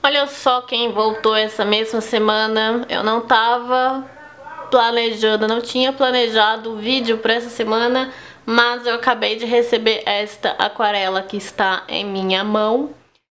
Olha só quem voltou essa mesma semana. Eu não tava planejando, não tinha planejado o vídeo para essa semana, mas eu acabei de receber esta aquarela que está em minha mão.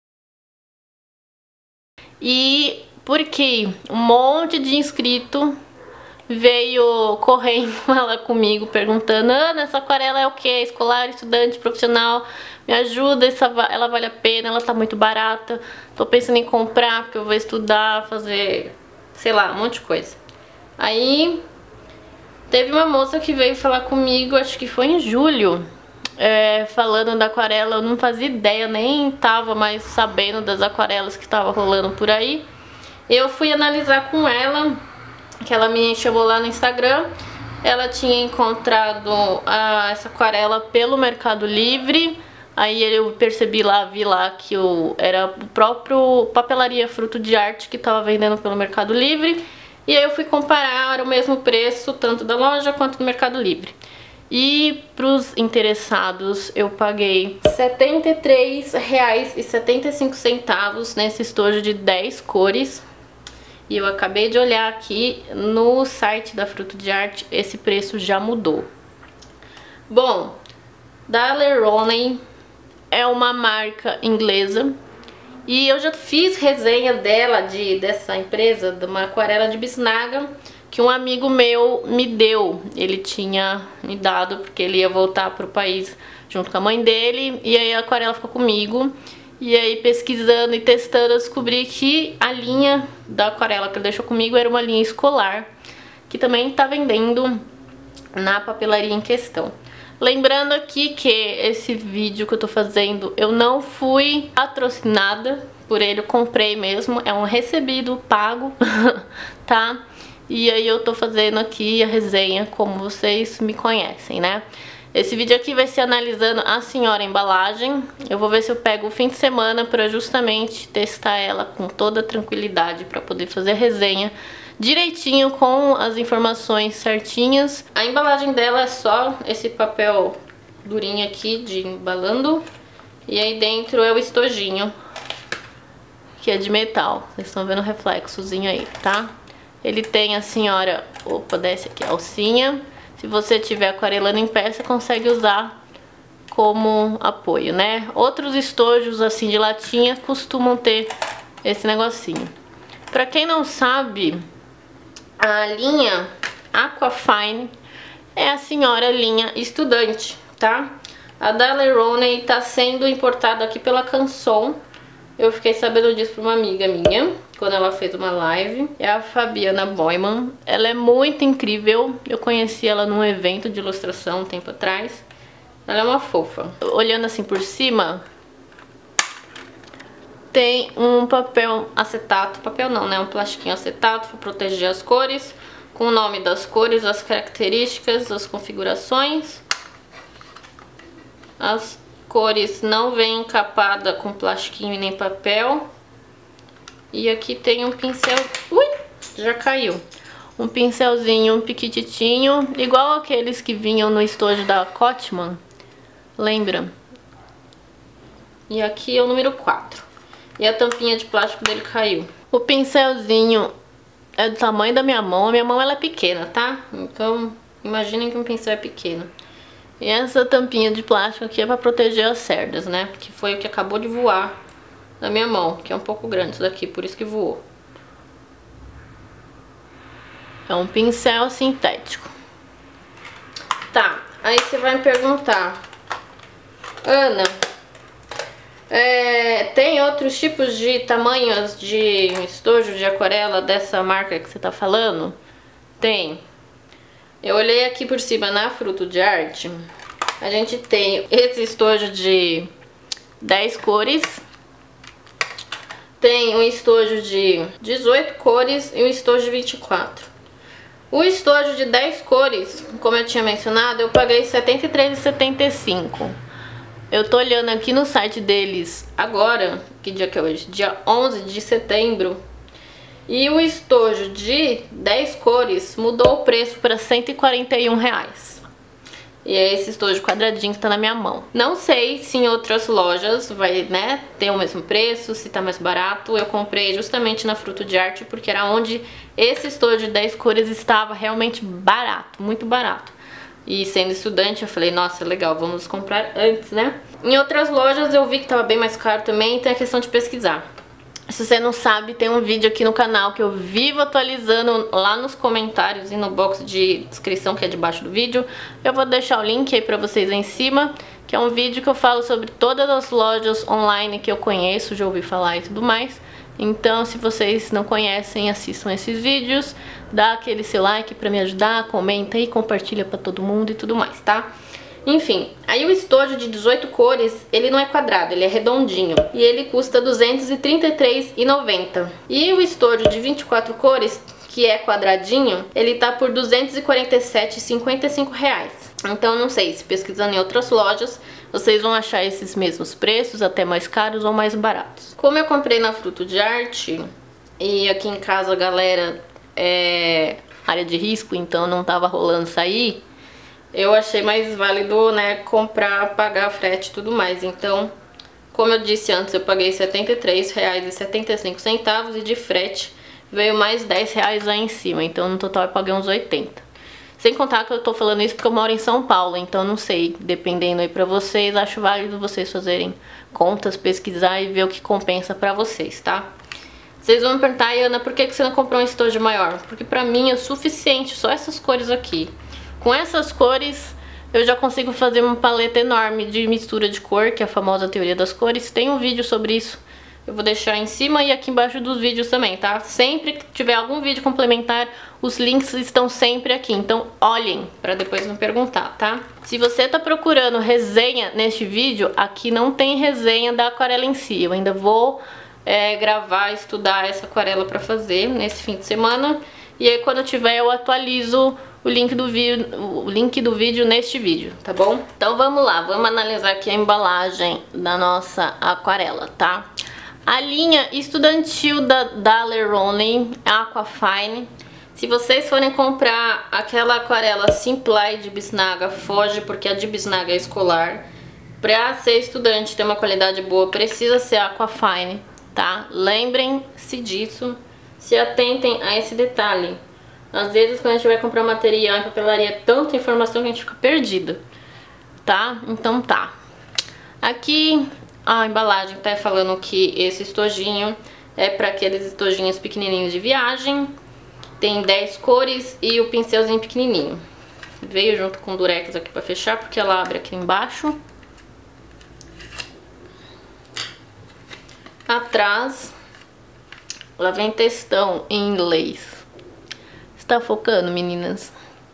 E porque um monte de inscrito veio correndo lá comigo perguntando: Ana, essa aquarela é o que? Escolar, estudante, profissional? Me ajuda, ela vale a pena, ela tá muito barata. Tô pensando em comprar porque eu vou estudar, fazer, sei lá, um monte de coisa. Aí teve uma moça que veio falar comigo, acho que foi em julho, falando da aquarela. Eu não fazia ideia, nem tava mais sabendo das aquarelas que tava rolando por aí. Eu fui analisar com ela, que ela me chamou lá no Instagram. Ela tinha encontrado essa aquarela pelo Mercado Livre. Aí eu percebi lá, vi lá que era o próprio Papelaria Fruto de Arte que tava vendendo pelo Mercado Livre. E aí eu fui comparar, era o mesmo preço, tanto da loja quanto do Mercado Livre. E pros interessados eu paguei R$ 73,75 nesse estojo de 10 cores. E eu acabei de olhar aqui no site da Fruto de Arte, esse preço já mudou. Bom, Daler-Rowney é uma marca inglesa e eu já fiz resenha dessa empresa, de uma aquarela de bisnaga que um amigo meu me deu. Ele tinha me dado porque ele ia voltar pro país junto com a mãe dele, e aí a aquarela ficou comigo. E aí, pesquisando e testando, eu descobri que a linha da aquarela que ele deixou comigo era uma linha escolar, que também tá vendendo na papelaria em questão. Lembrando aqui que esse vídeo que eu tô fazendo, eu não fui patrocinada por ele, eu comprei mesmo, é um recebido pago, tá? E aí eu tô fazendo aqui a resenha como vocês me conhecem, né? Esse vídeo aqui vai ser analisando a senhora embalagem. Eu vou ver se eu pego o fim de semana para justamente testar ela com toda tranquilidade, para poder fazer a resenha direitinho com as informações certinhas. A embalagem dela é só esse papel durinho aqui de embalando. E aí dentro é o estojinho, que é de metal. Vocês estão vendo o reflexozinho aí, tá? Ele tem a senhora... Opa, desce aqui a alcinha. Se você tiver aquarelando em pé, você consegue usar como apoio, né? Outros estojos assim de latinha costumam ter esse negocinho. Pra quem não sabe, a linha Aquafine é a senhora linha estudante, tá? A Daler-Rowney tá sendo importada aqui pela Canson. Eu fiquei sabendo disso por uma amiga minha, quando ela fez uma live. É a Fabiana Boyman. Ela é muito incrível. Eu conheci ela num evento de ilustração um tempo atrás. Ela é uma fofa. Olhando assim por cima, tem um papel acetato. Papel não, né? Um plastiquinho acetato para proteger as cores, com o nome das cores, as características, as configurações. As cores não vem encapada com plastiquinho e nem papel. E aqui tem um pincel... Ui, já caiu. Um pincelzinho, um piquititinho, igual aqueles que vinham no estojo da Cotman. Lembra? E aqui é o número 4. E a tampinha de plástico dele caiu. O pincelzinho é do tamanho da minha mão. A minha mão ela é pequena, tá? Então, imaginem que um pincel é pequeno. E essa tampinha de plástico aqui é pra proteger as cerdas, né? Que foi o que acabou de voar da minha mão, que é um pouco grande isso daqui, por isso que voou. É um pincel sintético. Tá, aí você vai me perguntar: Ana, tem outros tipos de tamanhos de estojo de aquarela dessa marca que você tá falando? Tem. Eu olhei aqui por cima na Fruto de Arte. A gente tem esse estojo de 10 cores. Tem um estojo de 18 cores e um estojo de 24. O estojo de 10 cores, como eu tinha mencionado, eu paguei R$ 73,75. Eu tô olhando aqui no site deles agora, que dia que é hoje? Dia 11 de setembro. E o estojo de 10 cores mudou o preço para R$ 141. E é esse estojo quadradinho que tá na minha mão. Não sei se em outras lojas vai, né, ter o mesmo preço, se tá mais barato. Eu comprei justamente na Fruto de Arte porque era onde esse estojo de 10 cores estava realmente barato, muito barato. E sendo estudante eu falei, nossa, legal, vamos comprar antes, né? Em outras lojas eu vi que tava bem mais caro também, tem a questão de pesquisar. Se você não sabe, tem um vídeo aqui no canal que eu vivo atualizando lá nos comentários e no box de descrição que é debaixo do vídeo. Eu vou deixar o link aí pra vocês aí em cima, que é um vídeo que eu falo sobre todas as lojas online que eu conheço, já ouvi falar e tudo mais. Então, se vocês não conhecem, assistam esses vídeos, dá aquele seu like pra me ajudar, comenta aí, compartilha pra todo mundo e tudo mais, tá? Enfim, aí o estojo de 18 cores, ele não é quadrado, ele é redondinho. E ele custa R$ 233,90. E o estojo de 24 cores, que é quadradinho, ele tá por R$ 247,55. Então não sei, se pesquisando em outras lojas, vocês vão achar esses mesmos preços, até mais caros ou mais baratos. Como eu comprei na Fruto de Arte, e aqui em casa a galera é área de risco, então não tava rolando sair, eu achei mais válido, né, comprar, pagar frete e tudo mais. Então, como eu disse antes, eu paguei R$ 73,75 e de frete veio mais R$ 10 aí em cima. Então, no total eu paguei uns 80. Sem contar que eu tô falando isso porque eu moro em São Paulo, então não sei, dependendo aí pra vocês, acho válido vocês fazerem contas, pesquisar e ver o que compensa pra vocês, tá? Vocês vão me perguntar, Ana, por que você não comprou um estojo maior? Porque pra mim é suficiente, só essas cores aqui. Com essas cores eu já consigo fazer uma paleta enorme de mistura de cor, que é a famosa teoria das cores. Tem um vídeo sobre isso, eu vou deixar em cima e aqui embaixo dos vídeos também, tá? Sempre que tiver algum vídeo complementar, os links estão sempre aqui, então olhem pra depois não perguntar, tá? Se você tá procurando resenha neste vídeo, aqui não tem resenha da aquarela em si. Eu ainda vou gravar, estudar essa aquarela pra fazer nesse fim de semana. E aí quando eu tiver eu atualizo o link do vídeo neste vídeo, tá bom? Então vamos lá, vamos analisar aqui a embalagem da nossa aquarela, tá? A linha estudantil da Daler-Rowney Aquafine. Se vocês forem comprar aquela aquarela Simply de bisnaga, foge, porque a de bisnaga é escolar. Pra ser estudante, ter uma qualidade boa, precisa ser Aquafine, tá? Lembrem-se disso. Se atentem a esse detalhe. Às vezes quando a gente vai comprar material em papelaria, é tanta informação que a gente fica perdida, tá? Então tá. Aqui a embalagem tá falando que esse estojinho é para aqueles estojinhos pequenininhos de viagem. Tem 10 cores e o pincelzinho pequenininho. Veio junto com o durex aqui pra fechar, porque ela abre aqui embaixo. Atrás ela vem textão em inglês. Está focando, meninas?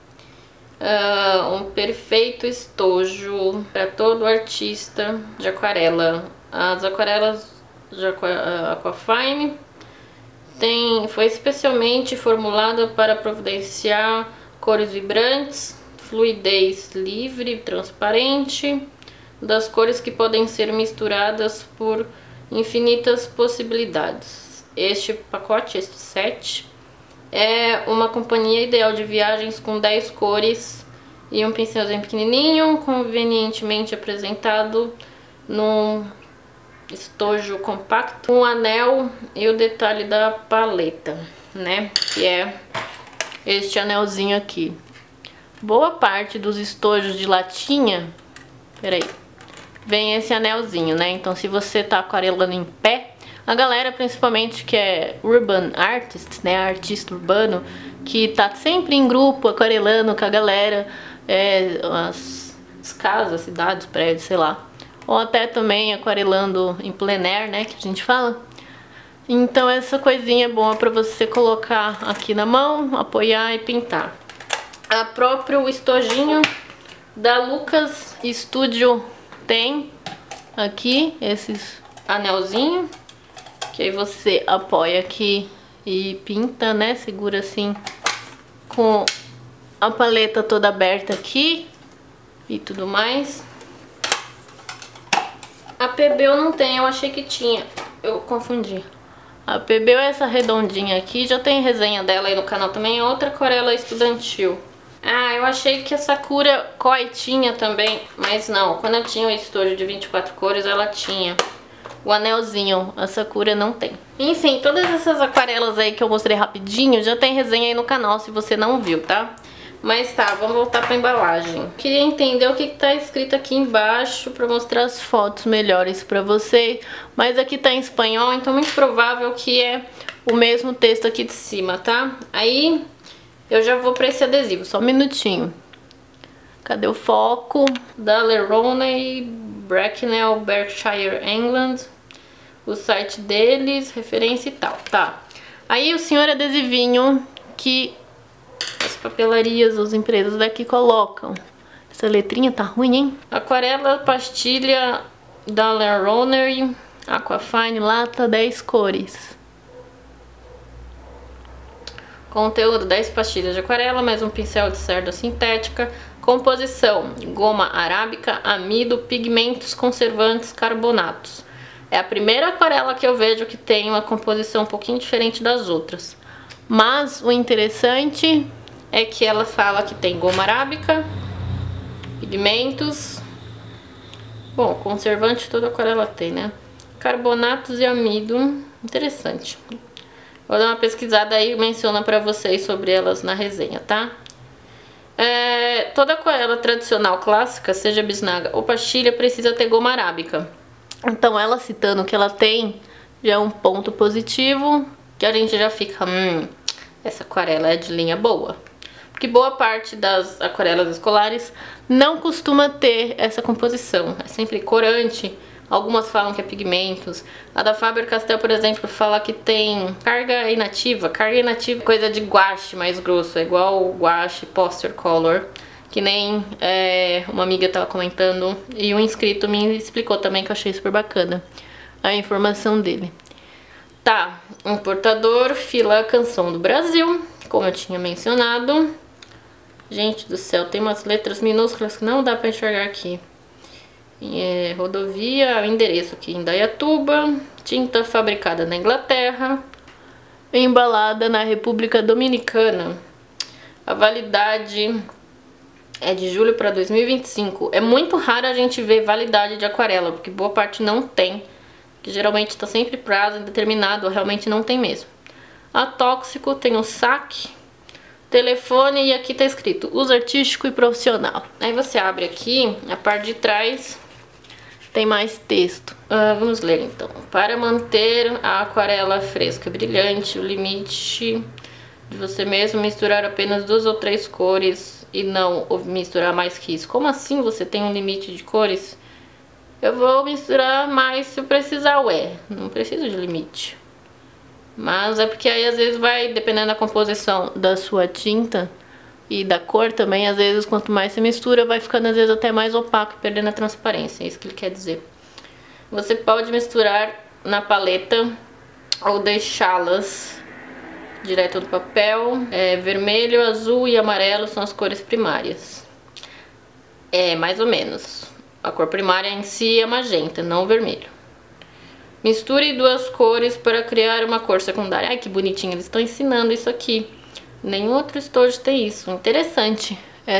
Um perfeito estojo para todo artista de aquarela. As aquarelas de Aquafine foi especialmente formulada para providenciar cores vibrantes, fluidez livre, transparente, das cores que podem ser misturadas por infinitas possibilidades. Este pacote, este set, é uma companhia ideal de viagens com 10 cores e um pincelzinho pequenininho, convenientemente apresentado num estojo compacto, um anel e o detalhe da paleta, né? Que é este anelzinho aqui. Boa parte dos estojos de latinha, peraí, vem esse anelzinho, né? Então se você tá aquarelando em pé, a galera principalmente que é urban artist, né, artista urbano, que tá sempre em grupo aquarelando com a galera, as casas, cidades, prédios, sei lá. Ou até também aquarelando em plein air, né, que a gente fala. Então essa coisinha é boa pra você colocar aqui na mão, apoiar e pintar. A próprio estojinho da Lucas Studio tem aqui esses anelzinhos, que aí você apoia aqui e pinta, né? Segura assim com a paleta toda aberta aqui e tudo mais. A PBO não tem, eu achei que tinha, eu confundi. A PBO é essa redondinha aqui, já tem resenha dela aí no canal também, é outra aquarela estudantil. Ah, eu achei que a Sakura Koi tinha também, mas não. Quando eu tinha o estojo de 24 cores, ela tinha o anelzinho. A Sakura não tem. Enfim, todas essas aquarelas aí que eu mostrei rapidinho, já tem resenha aí no canal se você não viu, tá? Mas tá, vamos voltar pra embalagem. Queria entender o que tá escrito aqui embaixo pra mostrar as fotos melhores pra vocês. Mas aqui tá em espanhol, então é muito provável que é o mesmo texto aqui de cima, tá? Aí eu já vou pra esse adesivo, só um minutinho. Cadê o foco? Da Lerone, Bracknell, Berkshire, England. O site deles, referência e tal, tá? Aí o senhor adesivinho que as papelarias, as empresas daqui colocam. Essa letrinha tá ruim, hein? Aquarela pastilha da Lerone, Aquafine, lata, 10 cores. Conteúdo: 10 pastilhas de aquarela, mais um pincel de cerda sintética. Composição: goma arábica, amido, pigmentos, conservantes, carbonatos. É a primeira aquarela que eu vejo que tem uma composição um pouquinho diferente das outras. Mas o interessante é que ela fala que tem goma arábica, pigmentos. Bom, conservante toda aquarela tem, né? Carbonatos e amido. Interessante. Vou dar uma pesquisada aí e menciono pra vocês sobre elas na resenha, tá? Toda aquarela tradicional clássica, seja bisnaga ou pastilha, precisa ter goma arábica. Então ela citando que ela tem, já é um ponto positivo, que a gente já fica, essa aquarela é de linha boa. Porque boa parte das aquarelas escolares não costuma ter essa composição, é sempre corante. Algumas falam que é pigmentos. A da Faber-Castell, por exemplo, fala que tem carga inativa. Carga inativa é coisa de guache mais grosso, é igual o guache poster color, que nem uma amiga tava comentando e um inscrito me explicou também, que eu achei super bacana a informação dele. Tá, importador, fila Canção do Brasil, como eu tinha mencionado. Gente do céu, tem umas letras minúsculas que não dá pra enxergar aqui. Rodovia, endereço aqui em Dayatuba, tinta fabricada na Inglaterra, embalada na República Dominicana. A validade é de julho para 2025. É muito raro a gente ver validade de aquarela, porque boa parte não tem, que geralmente está sempre prazo indeterminado, realmente não tem mesmo. A tóxico tem o saque, telefone e aqui tá escrito uso artístico e profissional. Aí você abre aqui, a parte de trás tem mais texto. Vamos ler então. Para manter a aquarela fresca e brilhante, o limite de você mesmo misturar apenas 2 ou 3 cores e não misturar mais que isso. Como assim você tem um limite de cores? Eu vou misturar mais se eu precisar, não preciso de limite. Mas é porque aí às vezes vai, dependendo da composição da sua tinta e da cor também, às vezes quanto mais você mistura, vai ficando às vezes até mais opaco, perdendo a transparência, é isso que ele quer dizer. Você pode misturar na paleta ou deixá-las direto do papel. Vermelho, azul e amarelo são as cores primárias. Mais ou menos. A cor primária em si é magenta, não o vermelho. Misture 2 cores para criar uma cor secundária. Ai, que bonitinho, eles estão ensinando isso aqui. Nenhum outro estojo tem isso. Interessante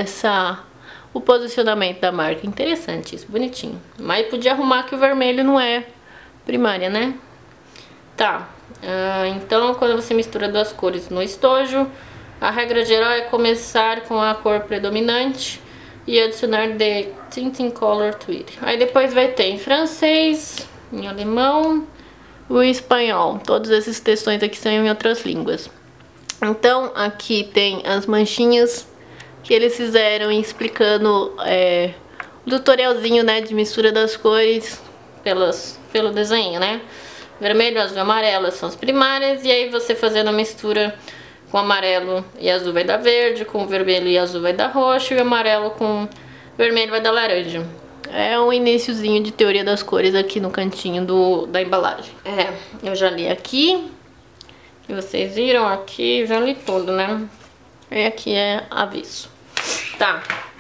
o posicionamento da marca. Interessante isso, bonitinho. Mas podia arrumar que o vermelho não é primária, né? Tá. Então, quando você mistura 2 cores no estojo, a regra geral é começar com a cor predominante e adicionar the tinting color to it. Aí depois vai ter em francês, em alemão, o espanhol. Todos esses textões aqui são em outras línguas. Então, aqui tem as manchinhas que eles fizeram explicando o tutorialzinho, né, de mistura das cores pelo desenho, né? Vermelho, azul e amarelo são as primárias, e aí você fazendo a mistura com amarelo e azul vai dar verde, com vermelho e azul vai dar roxo, e amarelo com vermelho vai dar laranja. É um iniciozinho de teoria das cores aqui no cantinho da embalagem. Eu já li aqui. E vocês viram aqui, já li tudo, né? E aqui é aviso. Tá.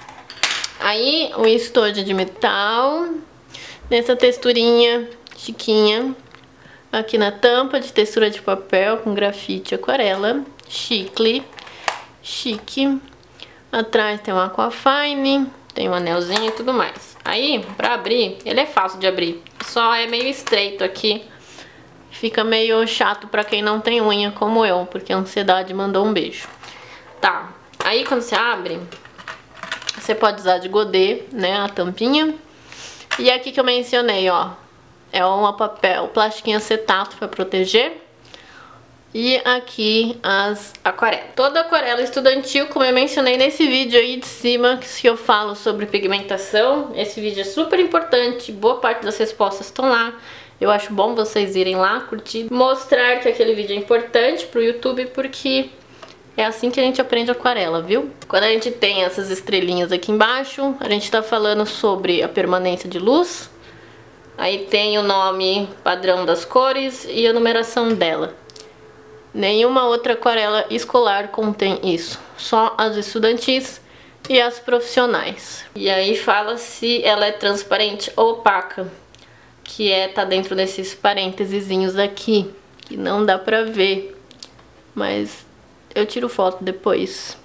Aí o estojo de metal. Nessa texturinha chiquinha. Aqui na tampa de textura de papel com grafite aquarela. Chique. Atrás tem um Aquafine, tem um anelzinho e tudo mais. Aí, pra abrir, ele é fácil de abrir. Só é meio estreito aqui. Fica meio chato pra quem não tem unha como eu, porque a ansiedade mandou um beijo. Tá, aí quando você abre, você pode usar de godê, né, a tampinha. E aqui que eu mencionei, ó, é um papel, plastiquinho acetato pra proteger. E aqui as aquarelas. Toda aquarela estudantil, como eu mencionei nesse vídeo aí de cima, que eu falo sobre pigmentação. Esse vídeo é super importante, boa parte das respostas estão lá. Eu acho bom vocês irem lá, curtir, mostrar que aquele vídeo é importante pro YouTube, porque é assim que a gente aprende aquarela, viu? Quando a gente tem essas estrelinhas aqui embaixo, a gente tá falando sobre a permanência de luz. Aí tem o nome padrão das cores e a numeração dela. Nenhuma outra aquarela escolar contém isso, só as estudantis e as profissionais. E aí fala se ela é transparente ou opaca, que tá dentro desses parênteses aqui, que não dá pra ver, mas eu tiro foto depois.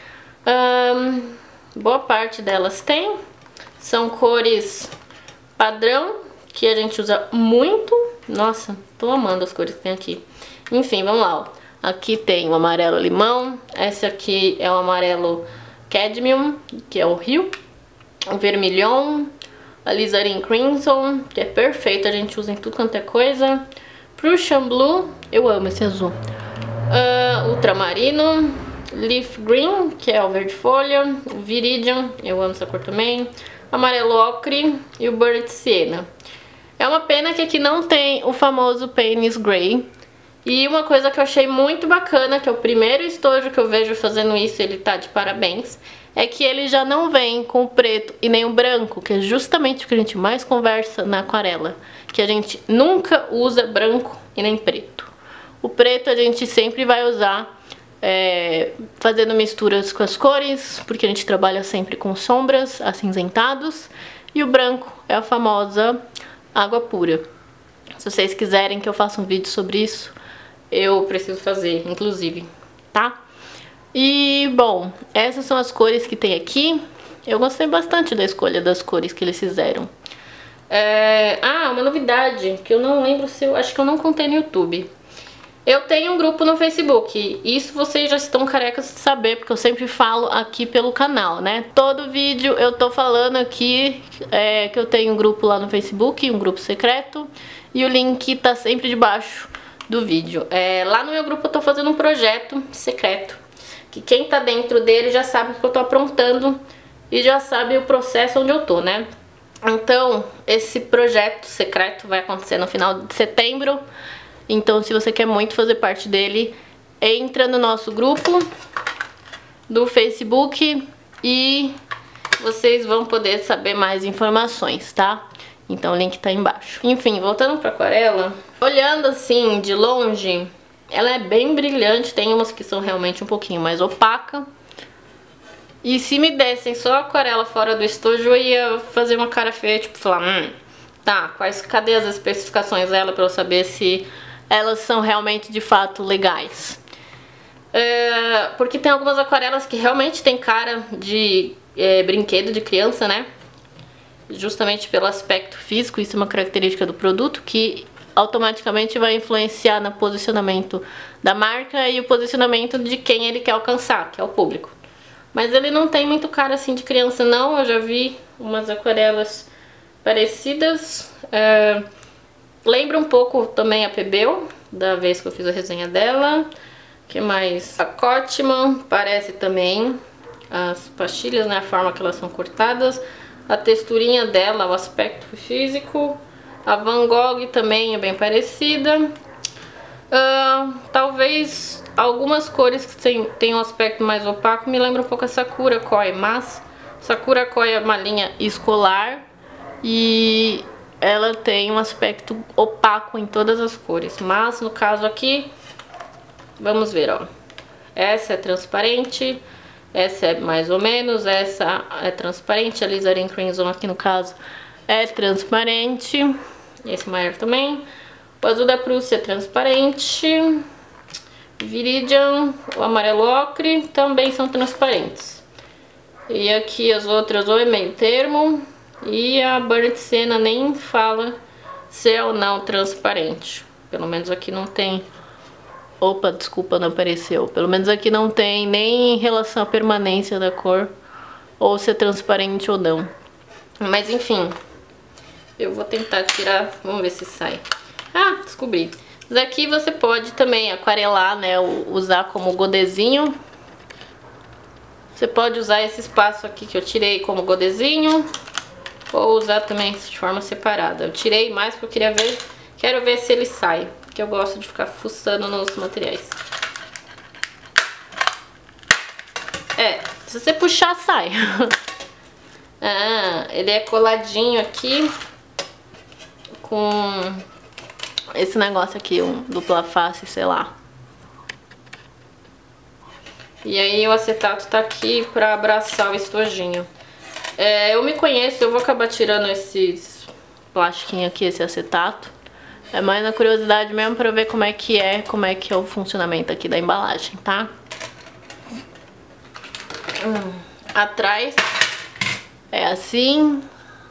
Boa parte delas tem, são cores padrão, que a gente usa muito. Nossa, tô amando as cores que tem aqui. Enfim, vamos lá, ó. Aqui tem o amarelo limão, esse aqui é o amarelo cadmium, que é o Rio, o vermilhão, alizarin crimson, que é perfeito, a gente usa em tudo quanto é coisa. Prussian blue, eu amo esse azul. Ultramarino, leaf green, que é o verde folha, o viridian, eu amo essa cor também, amarelo ocre e o burnt sienna. É uma pena que aqui não tem o famoso Payne's Gray. E uma coisa que eu achei muito bacana, que é o primeiro estojo que eu vejo fazendo isso, ele tá de parabéns, é que ele já não vem com o preto e nem o branco, que é justamente o que a gente mais conversa na aquarela, que a gente nunca usa branco e nem preto. O preto a gente sempre vai usar fazendo misturas com as cores, porque a gente trabalha sempre com sombras, acinzentados, e o branco é a famosa água pura. Se vocês quiserem que eu faça um vídeo sobre isso, eu preciso fazer, inclusive, tá? E, bom, essas são as cores que tem aqui. Eu gostei bastante da escolha das cores que eles fizeram. Uma novidade, que eu não lembro se eu... Acho que eu não contei no YouTube. Eu tenho um grupo no Facebook. Isso vocês já estão carecas de saber, porque eu sempre falo aqui pelo canal, né? Todo vídeo eu tô falando aqui que eu tenho um grupo lá no Facebook, um grupo secreto. E o link tá sempre debaixo do vídeo. Lá no meu grupo eu tô fazendo um projeto secreto, que quem tá dentro dele já sabe o que eu tô aprontando e já sabe o processo onde eu tô, né? Então, esse projeto secreto vai acontecer no final de setembro. Então, se você quer muito fazer parte dele, entra no nosso grupo do Facebook e vocês vão poder saber mais informações, tá? Então o link tá aí embaixo. Enfim, voltando pra aquarela, olhando assim de longe, ela é bem brilhante. Tem umas que são realmente um pouquinho mais opaca. E se me dessem só aquarela fora do estojo, eu ia fazer uma cara feia, tipo, falar, tá, cadê as especificações dela pra eu saber se elas são realmente de fato legais. Porque tem algumas aquarelas que realmente tem cara de brinquedo de criança, né? Justamente pelo aspecto físico, isso é uma característica do produto que automaticamente vai influenciar no posicionamento da marca e o posicionamento de quem ele quer alcançar, que é o público. Mas ele não tem muito cara assim de criança não, eu já vi umas aquarelas parecidas. Lembra um pouco também a Pebel, da vez que eu fiz a resenha dela. Que mais? A Cotman parece também, as pastilhas, né, a forma que elas são cortadas. A texturinha dela, o aspecto físico. A Van Gogh também é bem parecida. Talvez algumas cores que tem um aspecto mais opaco me lembram um pouco a Sakura Koi, mas Sakura Koi é uma linha escolar e ela tem um aspecto opaco em todas as cores. Mas no caso aqui, vamos ver, ó. Essa é transparente. Essa é mais ou menos, essa é transparente, a Alizarin Crimson aqui no caso é transparente, esse maior também. O azul da Prússia é transparente, Viridian, o amarelo ocre também são transparentes. E aqui as outras ou é meio termo. E a Burnt Sienna nem fala se é ou não transparente. Pelo menos aqui não tem... Opa, desculpa, não apareceu. Pelo menos aqui não tem nem em relação à permanência da cor, ou se é transparente ou não. Mas enfim, eu vou tentar tirar, vamos ver se sai. Ah, descobri. Mas aqui você pode também aquarelar, né, usar como godezinho. Você pode usar esse espaço aqui que eu tirei como godezinho, ou usar também de forma separada. Eu tirei mais porque eu quero ver se ele sai, porque eu gosto de ficar fuçando nos materiais. Se você puxar, sai. Ah, ele é coladinho aqui com esse negócio aqui, um dupla face, sei lá. E aí o acetato tá aqui pra abraçar o estojinho. Eu me conheço, eu vou acabar tirando esses plastiquinhos aqui, esse acetato. É mais na curiosidade mesmo pra ver como é que é o funcionamento aqui da embalagem, tá? Atrás é assim.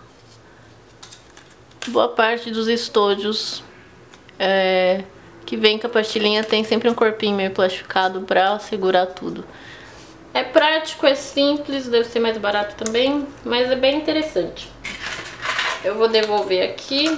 Boa parte dos estojos que vem com a pastilhinha tem sempre um corpinho meio plastificado pra segurar tudo. É prático, é simples, deve ser mais barato também, mas é bem interessante. Eu vou devolver aqui.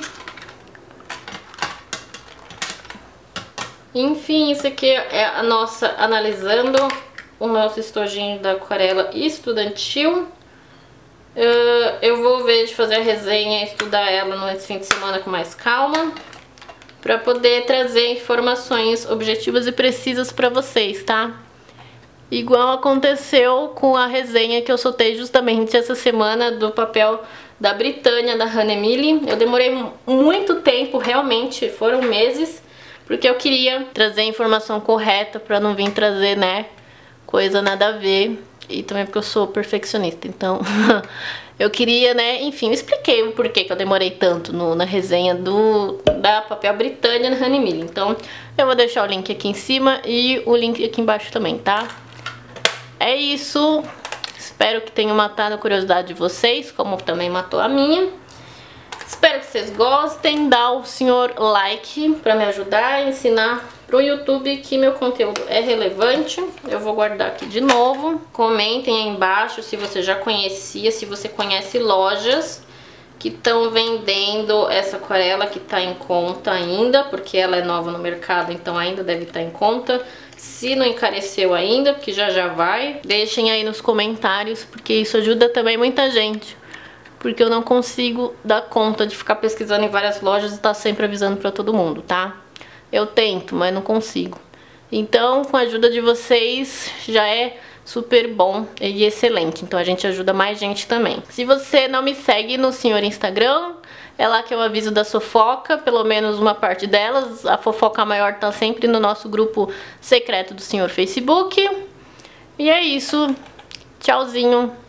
Enfim, isso aqui é a nossa analisando o nosso estojinho da aquarela estudantil. Eu vou ver de fazer a resenha e estudar ela nesse fim de semana com mais calma, para poder trazer informações objetivas e precisas para vocês, tá? Igual aconteceu com a resenha que eu soltei justamente essa semana do papel da Britânia, da Hannah Emily. Eu demorei muito tempo, realmente, foram meses, porque eu queria trazer a informação correta para não vir trazer, né, coisa nada a ver. E também porque eu sou perfeccionista, então eu queria, né, enfim, eu expliquei o porquê que eu demorei tanto na resenha da papel Britânia da Hannah Emily. Então eu vou deixar o link aqui em cima e o link aqui embaixo também, tá? É isso, espero que tenha matado a curiosidade de vocês, como também matou a minha. Espero que vocês gostem, dá o senhor like pra me ajudar a ensinar pro YouTube que meu conteúdo é relevante. Eu vou guardar aqui de novo. Comentem aí embaixo se você já conhecia, se você conhece lojas que estão vendendo essa aquarela que tá em conta ainda, porque ela é nova no mercado, então ainda deve estar em conta. Se não encareceu ainda, porque já vai, deixem aí nos comentários, porque isso ajuda também muita gente. Porque eu não consigo dar conta de ficar pesquisando em várias lojas e estar sempre avisando pra todo mundo, tá? Eu tento, mas não consigo. Então, com a ajuda de vocês, já é super bom e excelente. Então a gente ajuda mais gente também. Se você não me segue no senhor Instagram, é lá que eu aviso da fofoca, pelo menos uma parte delas. A fofoca maior tá sempre no nosso grupo secreto do senhor Facebook. E é isso. Tchauzinho.